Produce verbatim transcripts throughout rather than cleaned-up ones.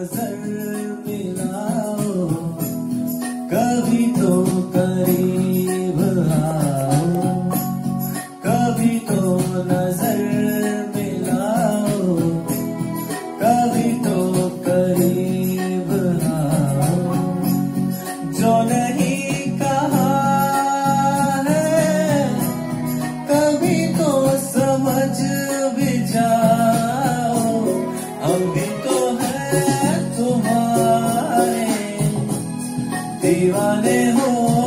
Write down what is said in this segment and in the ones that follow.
नजर मिलाओ, कभी तो करीब आओ, कभी तो नजर मिलाओ, कभी तो करीब आओ। जो नहीं कहा है कभी तो समझ भी जाओ, हम भी तो है तुम्हारे दीवाने हो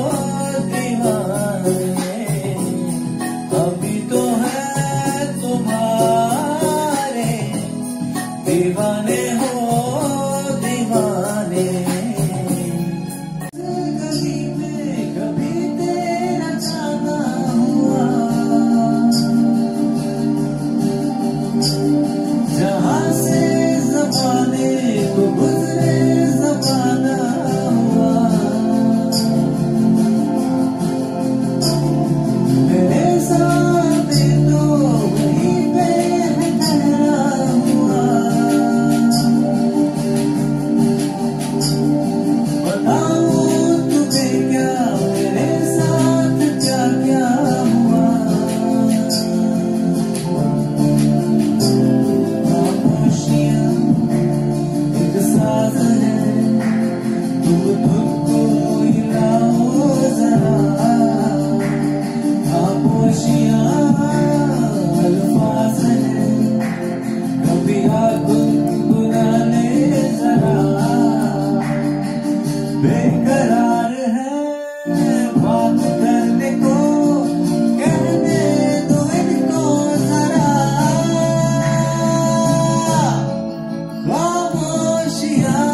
दीवाने, हम भी तो है तुम्हारे दीवाने हो दीवाने। कभी मैं कभी तेरा जाना हुआ, जहाँ से ज़माने को गुजरे ज़माना हुआ, मेरे सामने तो वहीं पे है ठहरा हुआ। बताऊं तुम्हें क्या मेरे साथ क्या क्या हुआ, खामोशियाँ एक साथ है, तुम खुद को हिलाओ जरा। खामोशियाँ अल्फाज है, कभी आप गुनगुना ले जरा। बेकरार है बात करने को, कहने दो इनको जरा। खामोशियाँ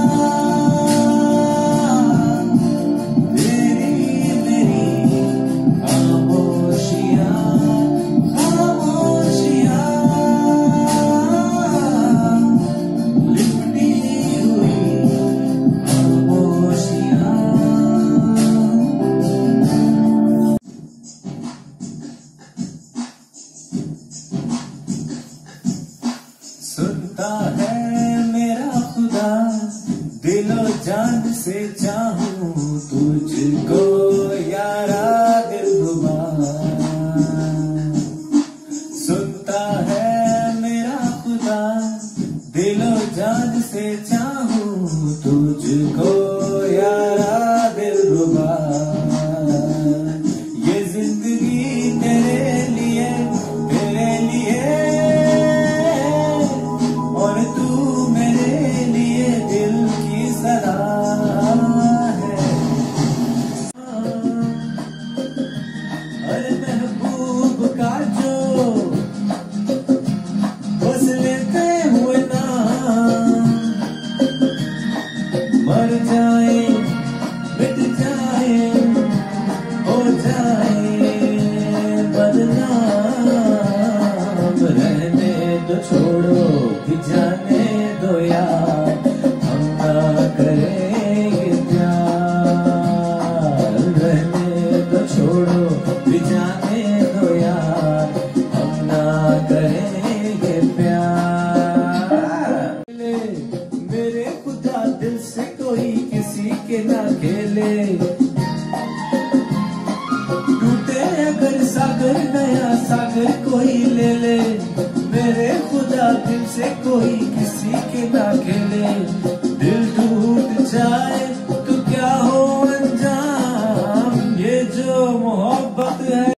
तेरी मेरी खामोशियाँ, खामोशियाँ लिपटी हुई खामोशियाँ। सुनता है मेरा खुदा, दिलो जान से चाहूं तुझको यारा दिलरुबा। सुनता है मेरा खुदा, दिलो जान से चाहूं तुझको यारा दिलरुबा। ये जिंदगी तेरे लिए तेरे लिए, और तू मेरे लिए दिल की सलाह है। अरे महबूब का जो बस लेते हुए ना मर जाए मिट जाए हो जाए बदनाम, रहने तो छोड़ो कि जाने दो यार, हम ना करेंगे प्यार। रहने तो छोड़ो कि जाने दो यार, हम ना करेंगे प्यार। मेरे खुदा दिल से कोई किसी के ना खेले, टूटे अगर सागर नया सागर कोई ले ले। मेरे खुदा दिल से कोई किसी के ना खेले, दिल टूट जाए तो क्या हो अंजाम, ये जो मोहब्बत है।